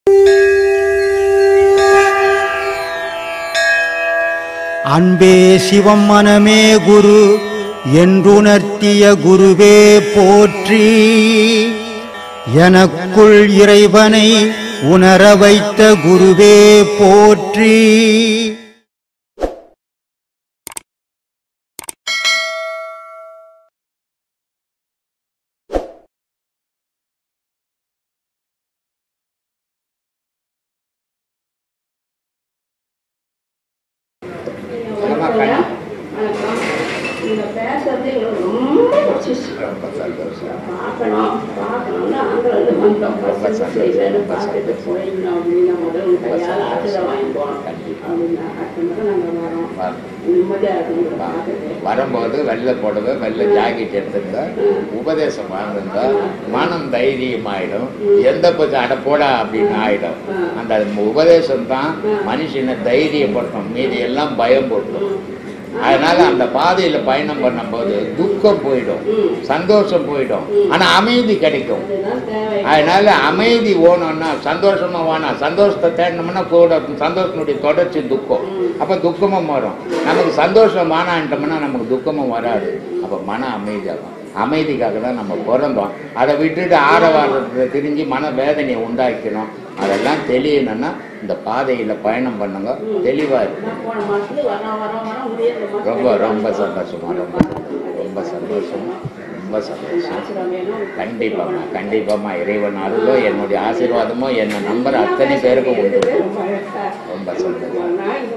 அன்பே சிவம் மனமே குரு என்றுணர்த்திய குருவே போற்றி. எனக்குள் இறைவனை உணர வைத்த குருவே போற்றி. வரும்போது வெள்ளை போடுவ வெள்ளை ஜாக்கெட் எடுத்திருந்தா உபதேசம் வாங்கிருந்தா மனம் தைரியமாயிடும். எந்த பக்கம் அடப்போடா அப்படின்னு ஆயிடும். அந்த உபதேசம் தான் மனுஷனை தைரியப்படுத்தும், மீதி எல்லாம் பயம் போட்டும். அதனால அந்த பாதையில பயணம் பண்ணும் போது துக்கம் போயிடும், சந்தோஷம் போயிடும், ஆனா அமைதி கிடைக்கும். அதனால அமைதி ஓணும்னா சந்தோஷமா வேணாம். சந்தோஷத்தை தேடணும்னா கூட சந்தோஷனுடைய தொடர்ச்சி துக்கம். அப்ப துக்கமும் வரும். நமக்கு சந்தோஷம் வேணான்ட்டோம்னா நமக்கு துக்கமும் வராது. அப்ப மன அமைதியாகும். அமைதிக்காக தான் நம்ம பிறந்தோம். அதை விட்டுட்டு ஆரவாரத்தை திரிஞ்சு மன வேதனையை உண்டாக்கணும். அதெல்லாம் தெரியணும்னா இந்த பாதையில பயணம் பண்ணுங்க, தெளிவா இருக்கும். ரொம்ப ரொம்ப சந்தோஷமா, ரொம்ப ரொம்ப சந்தோஷம், ரொம்ப சந்தோஷம். கண்டிப்பாமா கண்டிப்பாமா இறைவன் அருளோ என்னுடைய ஆசீர்வாதமோ என்னை நம்பர் அத்தனை பேருக்கும் உண்டு. ரொம்ப சந்தோஷம்.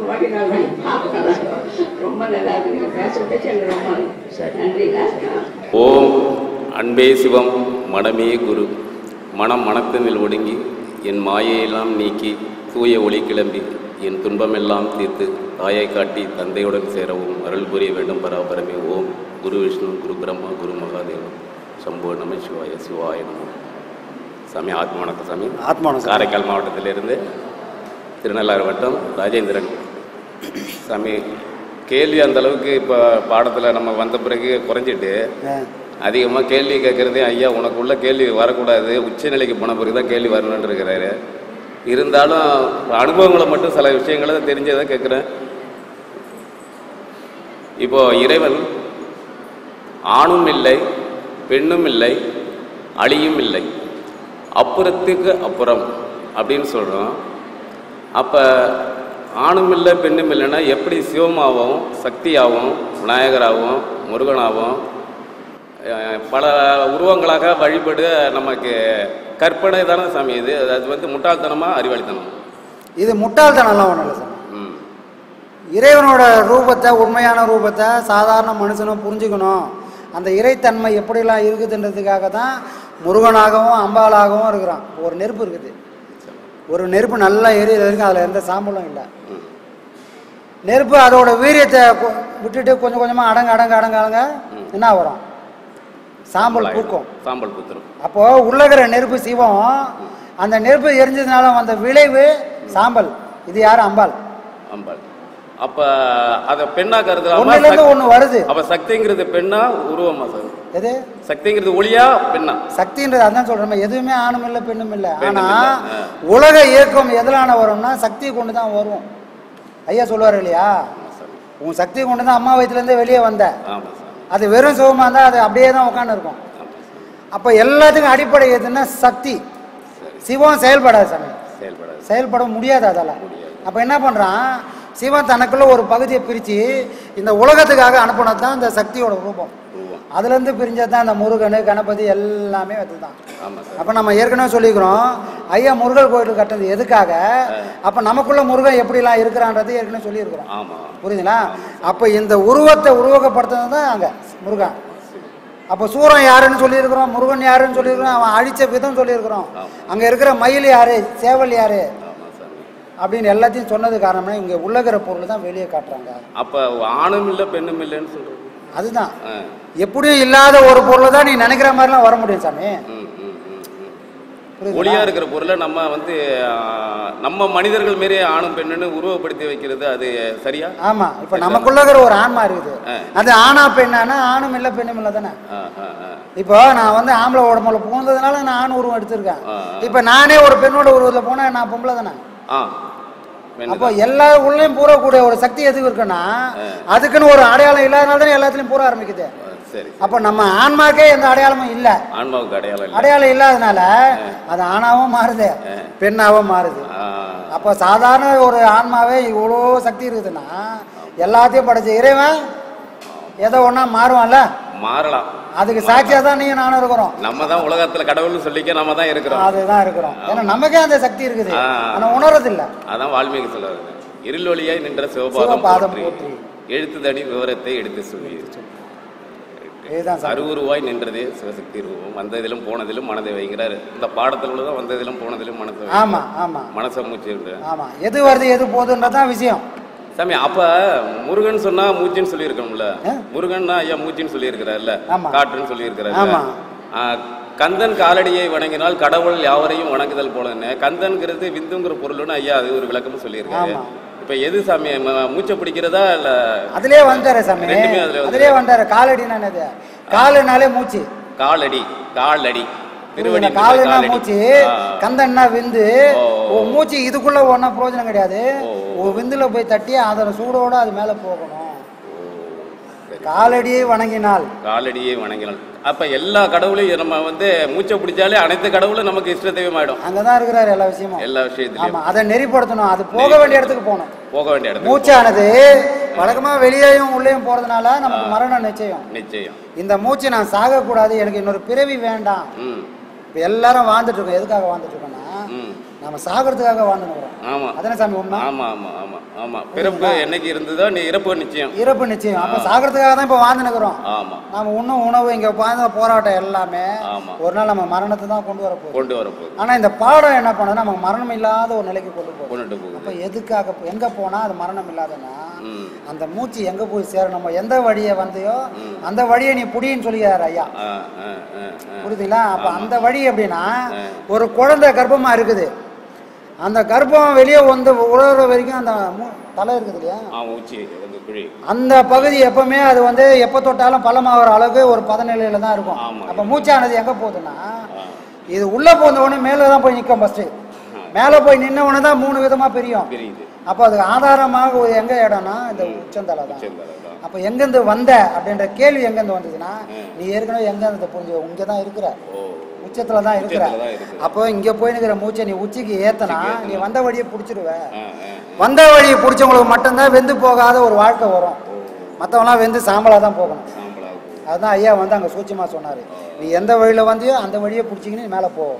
ஓம் அன்பே சிவம் மனமே குரு. மனம் மனத்தினில் ஒடுங்கி என் மாயையெல்லாம் நீக்கி தூய ஒளி கிளம்பி என் துன்பமெல்லாம் தீர்த்து தாயை காட்டி தந்தையுடன் சேரவும் அருள் புரிய வேண்டும் பராபரமே. ஓம் குரு விஷ்ணு குரு பிரம்மா குரு மகாதேவன் சம்போ நம சிவாய சிவாய நம. சாமி ஆத்ம வணக்கம். சாமி ஆத்மாவணக்கம். காரைக்கால் மாவட்டத்திலிருந்து திருநள்ளாறு வட்டம் ராஜேந்திரன். சாமி கேள்வி அந்தளவுக்கு இப்போ பாடத்தில் நம்ம வந்த பிறகு குறைஞ்சிட்டு அதிகமாக கேள்வி கேட்குறதே ஐயா உனக்குள்ள கேள்வி வரக்கூடாது, உச்சநிலைக்கு போன பிறகு தான் கேள்வி வரணுன்னு இருக்கிறாரு. இருந்தாலும் அனுபவங்களை மட்டும் சில விஷயங்களை தெரிஞ்சதை கேட்குறேன். இப்போ இறைவன் ஆணும் இல்லை பெண்ணும் இல்லை அழியும் இல்லை, அப்புறத்துக்கு அப்புறம் அப்படின்னு சொல்கிறோம். அப்போ ஆணும் இல்லை பெண்ணும் இல்லைன்னா எப்படி சிவமாகவும் சக்தியாகவும் விநாயகராகவும் முருகனாகவும் பல உருவங்களாக வழிபடு நமக்கு கற்பனை தானே சாமி இது? அது வந்து முட்டாள்தனமா அறிவாளித்தனம்? இது முட்டாள்தனம்லாம் ஒன்றும் இல்லை சாமி. இறைவனோட ரூபத்தை, உண்மையான ரூபத்தை சாதாரண மனுஷனும் புரிஞ்சுக்கணும். அந்த இறைத்தன்மை எப்படிலாம் இருக்குதுன்றதுக்காக தான் முருகனாகவும் அம்பாளாகவும் இருக்கிறான். ஒரு நெருப்பு இருக்குது, ஒரு நெருப்பு நல்லா எரியுது வரைக்கும் அதில் எந்த சாம்பலும் இல்லை. நெருப்பு அதோட வீரியத்தை விட்டுட்டு கொஞ்சம் கொஞ்சமாக அடங்க அடங்க அடங்க அடங்க என்ன வரும்? சாம்பல் பூக்கும், சாம்பல் பூத்துரும். அப்போ உள்ளகிற நெருப்பு சிவம், அந்த நெருப்பு எரிஞ்சதுனால வந்த விளைவு சாம்பல். இது யாரு? அம்பாள். அம்பாள். அப்ப அத பெண்ணா கருதுறாங்க. ஒண்ணு வருது. அப்ப சக்திங்கிறது பெண்ணா உருவமா சார்? எது சக்திங்கிறது? ஒளியா பெண்ணா? சக்தின்றது அதான் சொல்றேன், எதுவுமே ஆணும் இல்லை பெண்ணும் இல்லை. ஆனா உலக இயக்கம் எதனால வரும்னா சக்தியை கொண்டு தான் வரும். ஐயா சொல்லுவார் இல்லையா, உன் சக்தியை கொண்டு தான் அம்மா வயிற்றுல இருந்தே வெளியே வந்த. அது வெறும் சிவமா இருந்தா அது அப்படியே தான் உட்காந்து இருக்கும். அப்ப எல்லாத்துக்கும் அடிப்படை எதுன்னா சக்தி. சிவம் செயல்படாது சாமி, செயல்பட முடியாது அதால. அப்ப என்ன பண்றான் சிவன் தனக்குள்ள ஒரு பகுதியை பிரிச்சு இந்த உலகத்துக்காக அனுப்பினது தான் இந்த சக்தியோட ரூபம். அதுல இருந்து பிரிஞ்சது தான் இந்த முருகன் கணபதி எல்லாமே அதுதான். அப்ப நம்ம ஏற்கனவே சொல்லிக்கிறோம் ஐயா முருகன் கோயில் கட்டுறது எதுக்காக? அப்ப நமக்குள்ள முருகன் எப்படிலாம் இருக்கிறான்றது ஏற்கனவே சொல்லியிருக்கிறோம். புரியுதுங்களா? அப்ப இந்த உருவத்தை உருவகப்படுத்துறது தான் அங்க முருகன். அப்போ சூரன் யாருன்னு சொல்லியிருக்கிறோம், முருகன் யாருன்னு சொல்லியிருக்கிறோம், அவன் அழிச்ச விதம் சொல்லியிருக்கிறோம். அங்க இருக்கிற மயில் யாரு, சேவல் யாரு அப்படின்னு எல்லாத்தையும் சொன்னது காரணம்னா இங்க உள்ளகிற பொருள் தான் வெளியே காட்டுறாங்க. அப்ப ஆணும் இல்லை பெண்ணும் இல்லைன்னு சொல்றோம். அதுதான் எப்படியும் இல்லாத ஒரு பொருள் தான் நீ நினைக்கிற மாதிரிலாம் வர முடியும் சாமி. ஒளியா இருக்கிற பொருளை நம்ம வந்து நம்ம மனிதர்கள் மாரி ஆணும் பெண்ணுன்னு உருவப்படுத்தி வைக்கிறது அது சரியா? ஆமா. இப்ப நமக்குள்ள இருக்கிற ஒரு ஆன்மா இருக்குது, அது ஆணா பெண்ணானா ஆணும் இல்ல பெண்ணும் இல்ல தானே. இப்போ நான் வந்து ஆம்பளை உடம்புல புகுந்ததுனால நான் ஆண் உருவம் எடுத்திருக்கேன். இப்ப நானே ஒரு பெண்ணோட உருவத்துல போனா நான் பொம்பளை தானே. அப்போ எல்லா உள்ளயும் பூரக்கூடிய ஒரு சக்தி எதுக்கு இருக்குன்னா அதுக்குன்னு ஒரு அடையாளம் இல்லாதனால தானே எல்லாத்துலயும் பூர ஆரம்பிக்குது. அப்ப நம்ம ஆன்மாக்கே எந்த அடையாளமும் இல்ல, அடையாளம் இல்லாதனால அது ஆணாவும் மாறுது பெண்ணாவும் மாறுது. அப்ப சாதாரண ஒரு ஆன்மாவே இவ்வளவு சக்தி இருக்குதுன்னா எல்லாத்தையும் படைச்ச இறைவன் ஏதோ ஒன்னா மாறுவான்ல, மாறலாம். அதுக்கு சாட்சியா தான் நீங்க நானும் இருக்கிறோம். நம்ம தான் உலகத்துல கடவுள்னு சொல்லிக்க நம்ம தான் இருக்கிறோம், அதுதான் இருக்கிறோம். ஏன்னா நமக்கே அந்த சக்தி இருக்குது, ஆனா உணர்றது இல்ல. அதான் வால்மீகி சொல்றாரு, இருள் ஒளியாய் நின்ற சிவபாதம் போற்றி எழுத்துதடி விவரத்தை எடுத்து சொல்லி அருவுருவாய் நின்றதே சிவசக்தி ரூபம், வந்ததிலும் போனதிலும் மனதை வைங்கிறாரு. இந்த பாடத்துல உள்ளதான் வந்ததிலும் போனதிலும் மனதை. ஆமா ஆமா, மனசை மூச்சு. ஆமா, எது வருது எது போகுதுன்றதான் விஷயம் சாமி. அப்ப முருகன் சொன்னா மூச்சுன்னு சொல்லி இருக்கணும்ல, முருகன்னா ஐயா மூச்சுன்னு சொல்லி இருக்கிறாருல்ல, காற்றுன்னு சொல்லி இருக்கிறாரு. கந்தன் காலடியை வணங்கினால் கடவுள் யாவரையும் வணங்குதல் போலன்னு, கந்தன்கிறது விந்துங்கிற பொருள்னு ஐயா அது ஒரு விளக்கமும் சொல்லியிருக்காரு. இப்ப எது சாமி, மூச்சை பிடிக்கிறதா இல்ல? அதுலயே வந்தாரு சாமி, அதுலயே வந்தாரு. காலடினா என்னது? காலுனாலே மூச்சு, காலடி காலடி காலுனா மூச்சு, கந்தன்னா விந்து. மூச்சு இதுக்குள்ள ஒன்னும் பிரயோஜனம் கிடையாது. விந்துல போய் தட்டி அதோட சூடோட அது மேல போகணும். காலடியை வணங்கினால், காலடியை வணங்கினால் அப்ப எல்லா கடவுளையும் நம்ம வந்து மூச்சை பிடிச்சாலே அனைத்து கடவுளும் நமக்கு இஷ்ட தெய்வம் ஆயிடும். அங்கதான் இருக்கிறாரு எல்லா விஷயமும், எல்லா விஷயத்திலும். அதை நெறிப்படுத்தணும், அது போக வேண்டிய இடத்துக்கு போகணும், போக வேண்டிய இடத்துக்கு. மூச்சானது வழக்கமா வெளியேயும் உள்ளேயும் போறதுனால நமக்கு மரணம் நிச்சயம். நிச்சயம். இந்த மூச்சு நான் சாக கூடாது, எனக்கு இன்னொரு பிறவி வேண்டாம். இப்ப எல்லாரும் வாழ்ந்துட்டு இருக்கோம், எதுக்காக வாழ்ந்துட்டு இருக்கோம்னா நம்ம சாகிறதுக்காக வாழ்ந்துக்கிறோம். ஆமா, அதானே சாமி உண்மை. ஆமா ஆமா ஆமா ஆமா. பிறப்பு என்னைக்கு இருந்ததோ நீ இறப்பு நிச்சயம், இறப்பு நிச்சயம். அப்ப சாகிறதுக்காக தான் இப்ப வாழ்ந்துக்கிறோம். ஆமா, நம்ம உண்ணும் உணவு இங்க வாழ்ந்த போராட்டம் எல்லாமே ஒரு நாள் நம்ம மரணத்தை தான் கொண்டு வரப்போகுது. ஆனா இந்த பாடம் என்ன பண்ணா நமக்கு மரணம் இல்லாத ஒரு நிலைக்கு கொண்டு போகும். அப்ப எதுக்காக எங்க போனா அது மரணம் இல்லாதன்னா அந்த மூச்சு எங்க போய் சேர, நம்ம எந்த வழியை வந்தையோ அந்த வழியை நீ புடின்னு சொல்லியாரு ஐயா, புரியுதுங்களா? அப்ப அந்த வழி எப்படின்னா, ஒரு குழந்தை கர்ப்பமா இருக்குது, அந்த கர்ப்பம் வெளியே வந்து உழற வரைக்கும் அந்த தலை இருக்குது இல்லையா, அந்த பகுதி எப்பவுமே அது வந்து எப்ப தொட்டாலும் பள்ளமாகிற அளவுக்கு ஒரு பதநிலையில தான் இருக்கும். அப்ப மூச்சானது எங்க போகுதுன்னா இது உள்ள போன உடனே மேலதான் போய் நிற்கும். ஃபர்ஸ்ட் மேல போய் நின்ன உடனே தான் 3 விதமா பிரியும். அப்ப அதுக்கு ஆதாரமாக எங்க இடம்னா இந்த உச்சந்தலை தான். அப்ப எங்கிருந்து வந்த அப்படின்ற கேள்வி எங்கிருந்து வந்ததுன்னா, நீ ஏற்கனவே எங்க இருந்து புரிஞ்சு இங்கதான் இருக்கிற, உச்சத்துல தான் இருக்கிற. அப்போ இங்க போய் நிக்கிற மூச்சை நீ உச்சிக்கு ஏத்தனா நீ வந்த வழியை புடிச்சிருவ. வந்த வழியை புடிச்சவங்களுக்கு மட்டும்தான் வெந்து போகாத ஒரு வாழ்க்கை வரும், மற்றவங்களாம் வெந்து சாம்பலா தான் போகணும். அதுதான் ஐயா வந்து அங்க சூட்சமா சொன்னாரு, நீ எந்த வழியில வந்தியோ அந்த வழியை புடிச்சிக்கின்னு மேல போ.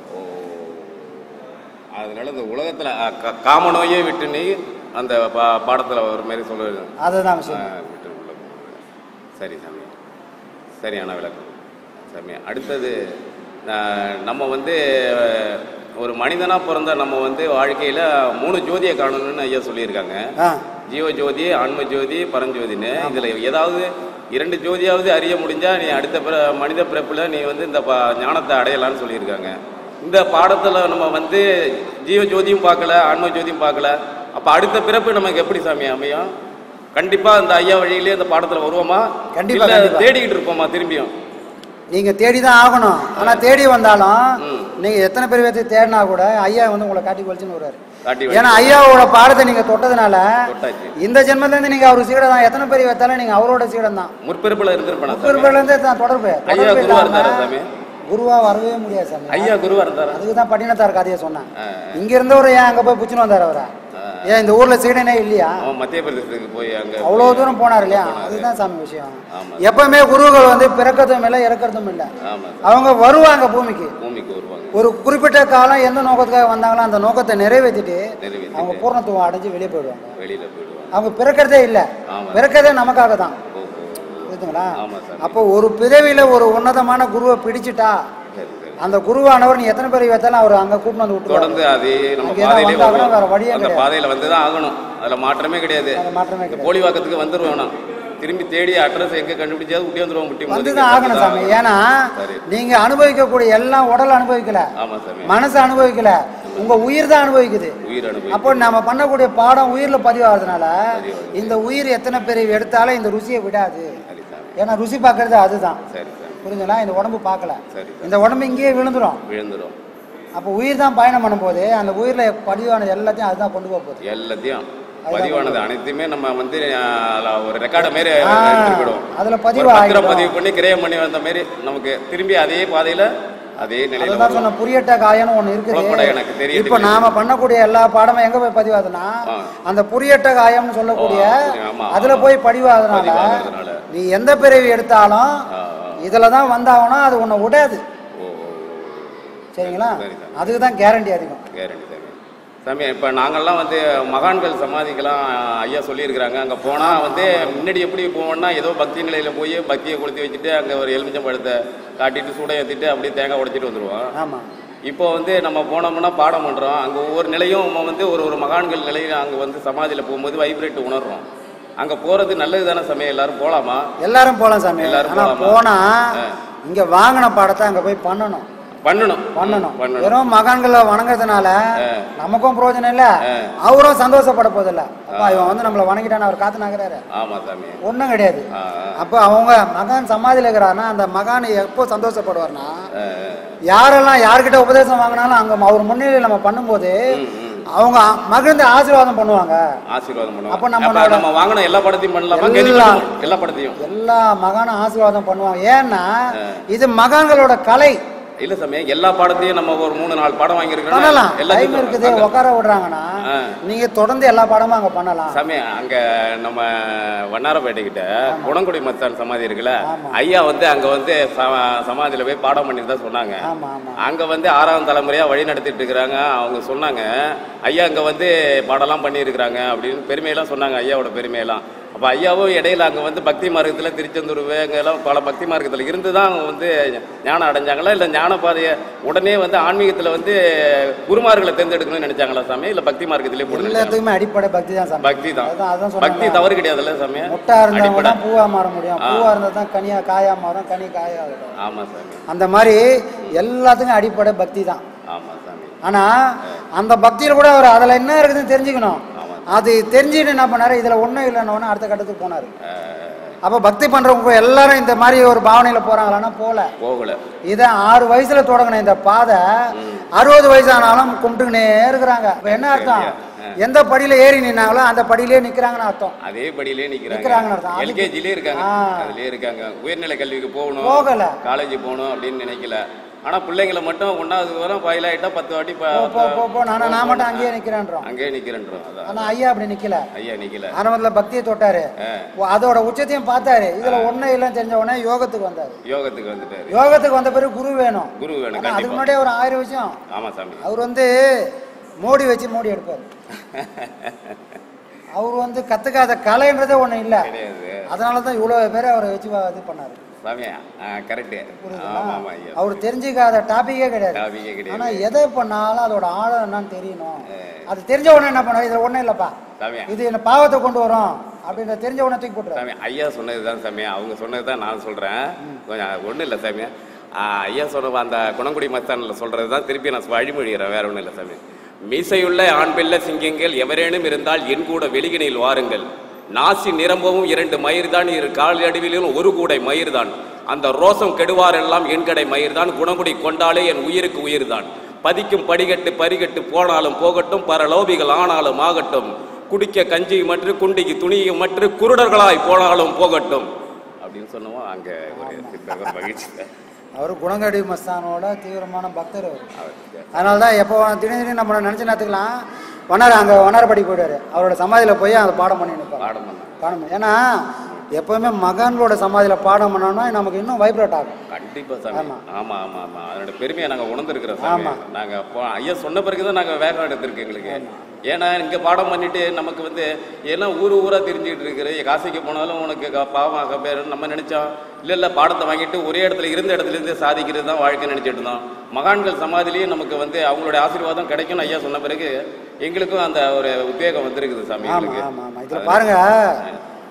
அதனால இந்த உலகத்துல காம நோயை விட்டு நீ அந்த பாடத்துல ஒரு மாதிரி சொல்லுவது அதுதான் விஷயம். சரி சாமி, சரியான விளக்கம் சாமி. அடுத்தது நம்ம வந்து ஒரு மனிதனாக பிறந்த நம்ம வந்து வாழ்க்கையில் 3 ஜோதியை காணணும்னு ஐயா சொல்லியிருக்காங்க. ஜீவ ஜோதி, ஆன்ம ஜோதி, பரஞ்சோதின்னு. இதில் ஏதாவது 2 ஜோதியாவது அறிய முடிஞ்சா நீ அடுத்த மனித பிறப்பில் நீ வந்து இந்த ஞானத்தை அடையலான்னு சொல்லியிருக்காங்க. இந்த பாடத்தில் நம்ம வந்து ஜீவ ஜோதியும் பார்க்கல, ஆன்ம ஜோதியும் பார்க்கல. அப்போ அடுத்த பிறப்பு நமக்கு எப்படி சாமி அமையும்? கண்டிப்பாக இந்த ஐயா வழியிலே இந்த பாடத்தில் வருவோமா? கண்டிப்பாக தேடிக்கிட்டு இருப்போமா? திரும்பியும் நீங்க தேடிதான் ஆகணும். ஆனா தேடி வந்தாலும் நீங்க எத்தனை பேர் பேர்த்து தேடினா கூட ஐயா வந்து உங்களை காட்டி கொலிச்சுன்னு வருவாரு. ஏன்னா ஐயாவோட பாடத்தை நீங்க தொட்டதுனால இந்த ஜென்மத்துல இருந்து நீங்க அவரு சீடம் தான். எத்தனை பேர் வைத்தாலும் நீங்க அவரோட சீடம் தான். முற்பிறப்புல இருந்து தொடர்பு. குருவா வரவே முடியாது சாமி. ஐயா குருவா இருந்தாரு. அதுக்குதான் பட்டினத்தார் கதையை சொன்னாங்க. இங்க இருந்தவரு ஏன் அங்க போய் புச்சுன்னு வந்தாரு அவரை? ஏன் இந்த ஊர்ல சீடனே இல்லையா? மத்திய பிரதேசத்துக்கு போய் அங்க அவ்வளவு தூரம் போனார் இல்லையா? அதுதான் சாமி விஷயம். எப்பவுமே குருக்கள் வந்து பிறக்கிறதும் இல்லை இறக்கிறதும் இல்லை. அவங்க வருவாங்க பூமிக்கு வருவாங்க. ஒரு குறிப்பிட்ட காலம் எந்த நோக்கத்துக்காக வந்தாங்களோ அந்த நோக்கத்தை நிறைவேற்றிட்டு அவங்க பூர்ணத்துவம் அடைஞ்சு வெளியே போயிடுவாங்க. அவங்க பிறக்கிறதே இல்லை, பிறக்கிறதே நமக்காக தான். புரியுதுங்களா? அப்போ ஒரு பிறவியில ஒரு உன்னதமான குருவை பிடிச்சிட்டா அந்த குருவானவர் நீ எத்தனை பேர் வைத்தாலும் அவர் அங்க கூட்டு வந்து விட்டு தொடர்ந்து அதே நம்ம பாதையில வேற வழியே அந்த பாதையில வந்துதான் ஆகணும். அதுல மாற்றமே கிடையாது. போலி வாக்கத்துக்கு வந்துருவோம். திரும்பி தேடி அட்ரஸ் எங்க கண்டுபிடிச்சாது விட்டு வந்துருவோம். முட்டி வந்துதான் ஆகணும் சாமி. ஏன்னா நீங்க அனுபவிக்கக்கூடிய எல்லாம் உடல் அனுபவிக்கல, மனசு அனுபவிக்கல, உங்க உயிர் தான் அனுபவிக்குது. அப்போ நம்ம பண்ணக்கூடிய பாடம் உயிர்ல பதிவாகிறதுனால இந்த உயிர் எத்தனை பேர் எடுத்தாலும் இந்த ருசியை விடாது. ஏன்னா ருசி பார்க்கறது அதுதான். புரிஞ்சுங்களா? இந்த உடம்பு பார்க்கல, இந்த உடம்பு இங்கேயே விழுந்துரும். அப்போ உயிர் தான் பயணம் பண்ணும்போது அந்த உயிர்ல பதிவானது எல்லாத்தையும் அதுதான் கொண்டு போக போகுது. எல்லாத்தையும் பதிவானது அனைத்துமே நம்ம வந்து ஒரு ரெக்கார்டு மாரி அதுல பதிவு பண்ணி கிரயம் பண்ணி வந்த மாதிரி நமக்கு திரும்பி அதே பாதையில அதே நிலையில தான் சொன்ன புரியட்ட காயம்னு ஒண்ணு இருக்குது எனக்கு தெரியும். இப்ப நாம பண்ணக்கூடிய எல்லா பாடமும் எங்க போய் பதிவாதுன்னா அந்த புரியட்ட காயம்னு சொல்லக்கூடிய அதுல போய் பதிவாதனால நீ எந்த பிறவி எடுத்தாலும் இதுலதான் வந்தாகணும், அது உன்னை விடாது. சரிங்களா? அதுக்குதான் கேரண்டி அதிகம். கேரண்டி சாமி. இப்போ நாங்கள்லாம் வந்து மகான்கள் சமாதிக்கெல்லாம் ஐயா சொல்லியிருக்கிறாங்க. அங்கே போனால் வந்து முன்னாடி எப்படி போவோம்னா ஏதோ பக்தி நிலையில் போய் பக்தியை கொளுத்தி வச்சுட்டு அங்கே ஒரு எலுமிச்சம் பழத்தை காட்டிட்டு சூட ஏற்றிட்டு அப்படியே தேங்காய் உடைச்சிட்டு வந்துடுவோம். ஆமாம். இப்போ வந்து நம்ம போனோம்னா பாடம் பண்ணுறோம். அங்கே ஒவ்வொரு நிலையும் நம்ம வந்து ஒரு மகான்கள் நிலையில் அங்கே வந்து சமாதியில் போகும்போது வைப்ரேட் உணர்றோம். அங்கே போகிறது நல்லது தானே சாமி? எல்லாரும் போகலாமா? எல்லாரும் போகலாம் சாமி. எல்லாரும் போனால் இங்கே வாங்கின பாடத்தை அங்கே போய் பண்ணணும். வெறும் மகான்களை வணங்குறதுனால நமக்கும் பிரயோஜனம் இல்ல, அவரும் சந்தோஷப்பட போதில்ல. இவன் வந்து நம்மள வணங்கிட்டான்னு அவர் காத்து நகராரு ஒண்ணும் கிடையாது. அப்ப அவங்க மகான் சமாதியில இருக்கிறாருன்னா அந்த மகான் எப்போ சந்தோஷப்படுவார்னா யாரெல்லாம் யார்கிட்ட உபதேசம் வாங்கினாலும் அங்க அவர் முன்னிலையில் நம்ம பண்ணும்போது அவங்க மகிழ்ந்து ஆசீர்வாதம் பண்ணுவாங்க. அப்ப நம்ம வாங்கின எல்லா படத்தையும் பண்ணலாம், எல்லா மகானும் ஆசீர்வாதம் பண்ணுவாங்க. ஏன்னா இது மகான்களோட கலை இல்ல சாமி. எல்லா பாடத்தையும் நம்ம ஒரு 3-4 பாடம் வாங்கியிருக்கோம், டைம் இருக்குது, உட்கார விடுறாங்கன்னா நீங்க தொடர்ந்து எல்லா பாடமும் அங்க பண்ணலாம் சாமி. அங்க நம்ம வண்ணாரப்பேட்டை கிட்ட குணங்குடி மச்சான் சமாதி இருக்குல்ல, ஐயா வந்து அங்க வந்து சமாதியில போய் பாடம் பண்ணிட்டு தான் சொன்னாங்க. அங்க வந்து 6ஆம் தலைமுறையா வழி நடத்திட்டு இருக்கிறாங்க. அவங்க சொன்னாங்க ஐயா அங்க வந்து பாடலாம் பண்ணி இருக்கிறாங்க அப்படின்னு பெருமையெல்லாம் சொன்னாங்க, ஐயாவோட பெருமையெல்லாம். அப்போ ஐயாவும் இடையில அங்கே வந்து பக்தி மார்க்கத்தில் திருச்செந்தூர் அங்கெல்லாம் பல பக்தி மார்க்கத்தில் இருந்து தான் அவங்க வந்து ஞானம் அடைஞ்சாங்களா, இல்லை ஞான பாதையை உடனே வந்து ஆன்மீகத்தில் வந்து குருமார்களை தேர்ந்தெடுக்கணும்னு நினைச்சாங்களா சாமி? இல்லை பக்தி மார்க்கத்திலே போட்டு எல்லாத்துக்குமே அடிப்படை பக்தி தான் சாமி. பக்தி தான், பக்தி தவறு கிடையாதுல்ல சாமி. முட்டா இருந்தா பூவா மாற முடியும், பூவா இருந்தால் தான் கனியா காயா மாறும், கனி காயா. ஆமாம் சாமி. அந்த மாதிரி எல்லாத்துக்கும் அடிப்படை பக்தி தான். ஆமாம் சாமி. ஆனால் அந்த பக்தியில் கூட அவர் அதில் என்ன இருக்குதுன்னு தெரிஞ்சுக்கணும். அது தெரிஞ்சுட்டு என்ன பண்ணாரு, இதுல ஒன்றும் இல்லைன்னு அடுத்த கட்டத்துக்கு போனாரு. அப்ப பக்தி பண்றவங்க எல்லாரும் இந்த மாதிரி ஒரு பாவனையில போறாங்களான்னா போகல. இதை 6 வயசுல தொடங்கின இந்த பாதை 60 வயசு ஆனாலும் கும்பிட்டுக்கினே இருக்கிறாங்க. இப்ப என்ன அர்த்தம்? எந்த படியில ஏறி நின்னாங்களோ அந்த படியிலே நிக்கிறாங்கன்னு அர்த்தம். அதே படியிலே நிக்கிறாங்கன்னு அர்த்தம். எல்கேஜிலே இருக்காங்க, அதுலயே இருக்காங்க. உயர்நிலை கல்விக்கு போகணும், போகல, காலேஜ் போகணும் அப்படின்னு நினைக்கல. ஆனா பிள்ளைங்களை மட்டும் 1வது வரும் ஃபைல் ஆயிட்டா 10 வாட்டி நான் மட்டும் அங்கேயே நிக்கிறேன்றோம். ஆனா ஐயா அப்படி நிக்கல. ஆரம்பத்துல பக்தியை தொட்டாரு, அதோட உச்சத்தையும் பார்த்தாரு. இதுல ஒண்ணு இல்லைன்னு தெரிஞ்ச உடனே யோகத்துக்கு வந்தாரு. யோகத்துக்கு வந்த பிறகு குரு வேணும். அதுக்கு முன்னாடியே ஒரு 1000 விஷயம். ஆமா சாமி. அவர் வந்து மோடி வச்சு மோடி எடுப்பாரு. அவர் வந்து கத்துக்காத கலைன்றதே ஒண்ணு இல்ல, அதனாலதான் இவ்வளவு பேரை அவரை வச்சு இது பண்ணாரு. அவர் தெரிஞ்சுக்காத டாபிக்கே கிடையாது. ஆனா எதை பண்ணாலும் அதோட ஆழம் என்னன்னு தெரியணும். அது தெரிஞ்ச உடனே என்ன பண்ண, இதுல ஒண்ணும் இல்லப்பா, இது என்ன பாவத்தை கொண்டு வரும் அப்படின்ற தெரிஞ்ச உடனே தூக்கி போட்டுரு. ஐயா சொன்னதுதான் சாமி, அவங்க சொன்னதுதான் நான் சொல்றேன். கொஞ்சம் ஒண்ணும் இல்லை சாமி. ஐயா சொன்ன அந்த குணங்குடி மச்சான்ல சொல்றதுதான் திருப்பி நான் வழிமொழிகிறேன், வேற ஒண்ணும் இல்லை சாமி. மீசையுள்ள ஆண் பிள்ளை சிங்கங்கள் எவரேனும் இருந்தால் என் கூட வெளிகினையில் வாருங்கள். நாசி நிரம்பவும் 2 மயிர்தான், 2 கால் அடிவிலும் 1 கூடை மயிர்தான். அந்த ரோசம் கெடுவார் எல்லாம் என் கடை மயிர்தான். குணங்குடி கொண்டாலே என் உயிருக்கு உயிர்தான். பதிக்கும் படிகட்டு பரிகட்டு போனாலும் போகட்டும், பரலோபிகள் ஆனாலும் ஆகட்டும். குடிக்க கஞ்சி மற்ற குண்டிக்கு துணியும் மற்ற குருடர்களாய் போனாலும் போகட்டும் அப்படின்னு சொன்னோம். அங்க ஒரு மகிழ்ச்சி. அவரு குணங்கடி மஸ்தானோட தீவிரமான பக்தர் அவர். அதனாலதான் எப்போ திடீர்னு நம்ம நினைச்சு நேரத்துக்கலாம் அங்க வண்ணாரப்படி போயிடுவாரு. அவரோட சமாதியில போய் அந்த பாடம் பண்ணி பாடம். ஏன்னா எப்பவுமே மகான்களோட சமாதியில பாடம் பண்ணோம்னா நமக்கு இன்னும் வைப்ரேட் ஆகும். கண்டிப்பா சாமி. ஆமா ஆமா ஆமா, அதோட பெருமையை நாங்க உணர்ந்துருக்கிறோம். ஆமா, நாங்க ஐயா சொன்ன பிறகுதான் நாங்க வேற எடுத்திருக்கு எங்களுக்கு. ஏன்னா இங்க பாடம் பண்ணிட்டு நமக்கு வந்து ஏன்னா ஊரா தெரிஞ்சுக்கிட்டு இருக்கிற காசிக்கு போனாலும் உனக்கு பாவம் பேர் நம்ம நினைச்சோம். இல்ல பாடத்தை வாங்கிட்டு ஒரே இடத்துல இருந்த இடத்துல இருந்து சாதிக்கிறது தான் வாழ்க்கை நினைச்சிட்டு இருந்தோம். மகான்கள் சமாதிலேயே நமக்கு வந்து அவங்களுடைய ஆசீர்வாதம் கிடைக்கும் ஐயா சொன்ன பிறகு எங்களுக்கும் அந்த ஒரு உத்வேகம் வந்திருக்குது சாமி. இதுல பாருங்க,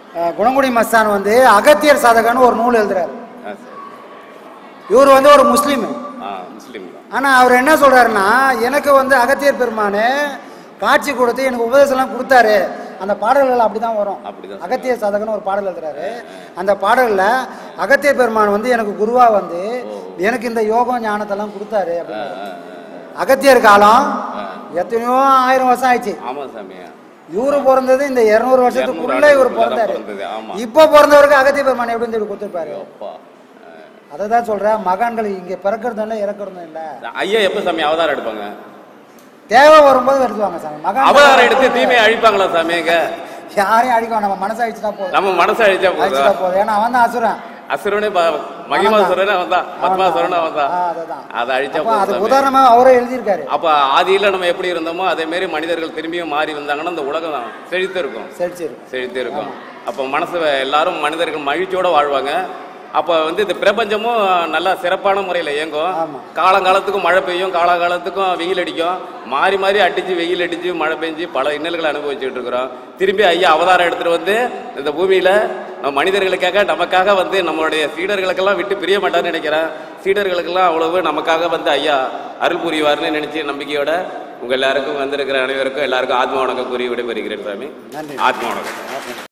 குணங்குடி மஸ்தான் வந்து அகத்தியர் சாதகன்னு ஒரு நூல் எழுதுறாரு. இவர் வந்து ஒரு முஸ்லீம். ஆனா அவர் என்ன சொல்றாருன்னா, எனக்கு வந்து அகத்தியர் பெருமானே காட்சி கொடுத்து எனக்கு உபதேசம்லாம் கொடுத்தாரு. அந்த பாடல்கள் அப்படிதான் வரும். அகத்தியர் சாதகன்னு ஒரு பாடல் எழுதுறாரு. அந்த பாடல்ல அகத்தியர் பெருமான் வந்து எனக்கு குருவா வந்து எனக்கு இந்த யோகம் ஞானத்தெல்லாம் கொடுத்தாரு அப்படின்னு. அகத்தியர் காலம் எத்தனையோ 1000 வருஷம் ஆயிடுச்சு. இவரு பிறந்தது இந்த 200 வருஷத்துக்குள்ள இவர் பிறந்தாரு. இப்ப பிறந்தவருக்கு அகத்திய பெருமான் எப்படி சொல்லி கொடுத்துருப்பாரு. அததான் சொல்றேன், மகான்கள் இங்க பிறக்கிறதும் இல்லை இறக்கிறதும் இல்லை. ஐயா எப்ப சாமி அவதாரம் எடுப்பாங்க? தேவை வரும்போது எடுத்துவாங்க சாமி. மகான் அவதாரம் எடுத்து தீமையை அழிப்பாங்களா சாமி? யாரையும் அழிக்கும், நம்ம மனசை அழிச்சுட்டா போதும். நம்ம மனசை அழிச்சா போதும். ஏன்னா அவன் தான் அசுரன். அசுரனே மகிமாசுரனே அவன் தான், பத்மாசுரனே அவன் தான். அதை அழிச்சா அது உதாரணமா அவரே எழுதியிருக்காரு. அப்ப ஆதியில நம்ம எப்படி இருந்தோமோ அதே மாதிரி மனிதர்கள் திரும்பியும் மாறி வந்தாங்கன்னா இந்த உலகம் தான் செழித்து இருக்கும். செழித்து இருக்கும். அப்ப மனசு எல்லாரும் மனிதர்கள் மகிழ்ச்சியோட வாழ்வாங்க. அப்போ வந்து இந்த பிரபஞ்சமும் நல்லா சிறப்பான முறையில் இயங்கும். காலங்காலத்துக்கும் மழை பெய்யும், காலகாலத்துக்கும் வெயில் அடிக்கும். மாறி மாறி அடிச்சு வெயில் அடிச்சு மழை பெஞ்சு பல இன்னல்களை அனுபவிச்சுட்டு இருக்கிறோம். திரும்பி ஐயா அவதாரம் எடுத்துட்டு வந்து இந்த பூமியில நம்ம மனிதர்களுக்காக நமக்காக வந்து நம்மளுடைய சீடர்களுக்கெல்லாம் விட்டு பிரிய மாட்டார்னு நினைக்கிறேன். சீடர்களுக்கெல்லாம் அவ்வளவு நமக்காக வந்து ஐயா அருள் புரிவார்னு நினைச்சு நம்பிக்கையோட உங்க எல்லாருக்கும் வந்திருக்கிற அனைவருக்கும் எல்லாருக்கும் ஆத்மா வணக்கம் கூறி விடைபெறுகிறேன் சாமி. ஆத்மா வணக்கம்.